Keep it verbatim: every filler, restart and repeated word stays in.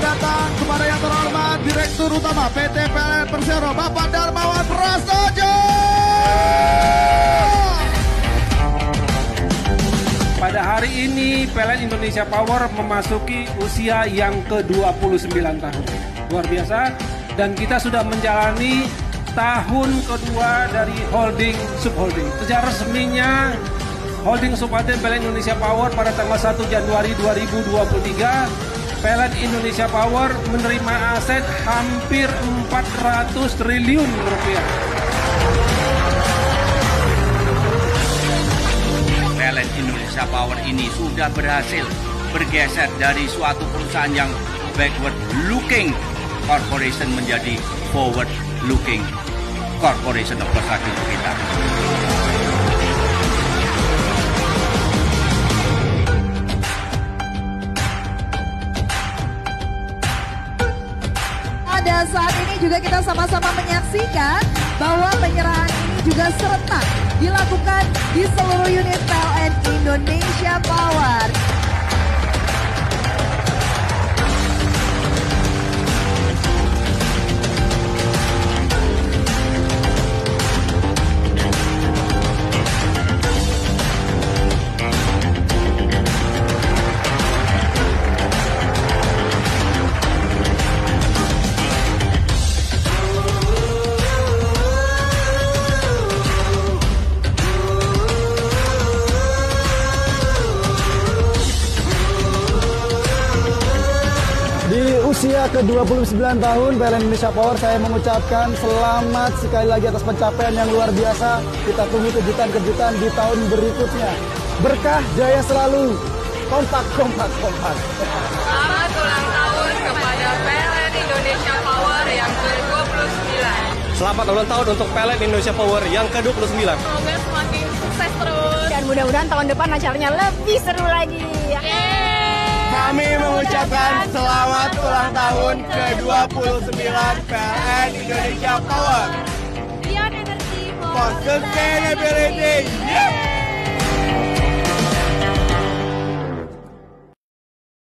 datang kepada yang terhormat Direktur Utama P T P L N Persero, Bapak Darmawan Prasojo. Pada hari ini P L N Indonesia Power memasuki usia yang ke dua puluh sembilan tahun. Luar biasa, dan kita sudah menjalani tahun kedua dari holding subholding. Secara resminya holding subholding P L N Indonesia Power pada tanggal satu Januari dua ribu dua puluh tiga, P L N Indonesia Power menerima aset hampir empat ratus triliun rupiah. P L N Indonesia Power ini sudah berhasil bergeser dari suatu perusahaan yang backward looking corporation menjadi forward looking corporation. Of course lagi untuk kita. Dan saat ini juga kita sama-sama menyaksikan bahwa penyerahan ini juga serentak dilakukan di seluruh unit P L N Indonesia Power. Usia ke dua puluh sembilan tahun P L N Indonesia Power, saya mengucapkan selamat sekali lagi atas pencapaian yang luar biasa. Kita tunggu kejutan-kejutan di tahun berikutnya. Berkah jaya selalu. Kompak, kompak, kompak. Selamat ulang tahun kepada P L N Indonesia Power yang ke dua puluh sembilan. Selamat ulang tahun untuk P L N Indonesia Power yang ke dua puluh sembilan. Semoga semakin sukses terus. Dan mudah-mudahan tahun depan acaranya lebih seru lagi. Kami mengucapkan selamat ulang tahun ke dua puluh sembilan P L N Indonesia Power. Beyond Energy For sustainability. Yeah!